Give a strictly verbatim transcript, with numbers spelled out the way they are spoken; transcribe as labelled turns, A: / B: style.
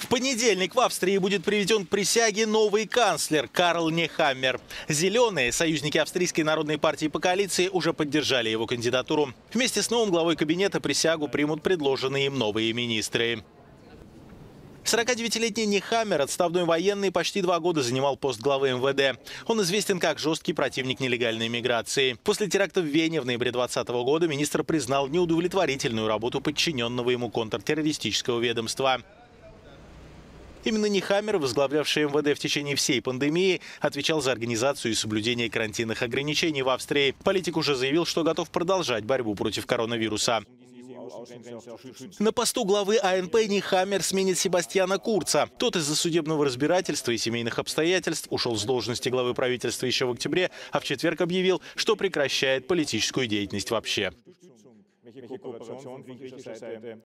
A: понедельник в Австрии будет приведен к присяге новый канцлер Карл Нехаммер. Зеленые, союзники Австрийской народной партии по коалиции, уже поддержали его кандидатуру. Вместе с новым главой кабинета присягу примут предложенные им новые министры. сорокадевятилетний Нехаммер, отставной военный, почти два года занимал пост главы эм вэ дэ. Он известен как жесткий противник нелегальной миграции. После теракта в Вене в ноябре двадцатого года министр признал неудовлетворительную работу подчиненного ему контртеррористического ведомства. Именно Нехаммер, возглавлявший эм вэ дэ в течение всей пандемии, отвечал за организацию и соблюдение карантинных ограничений в Австрии. Политик уже заявил, что готов продолжать борьбу против коронавируса. На посту главы а эн пэ Нехаммер сменит Себастьяна Курца. Тот из-за судебного разбирательства и семейных обстоятельств ушел с должности главы правительства еще в октябре, а в четверг объявил, что прекращает политическую деятельность вообще.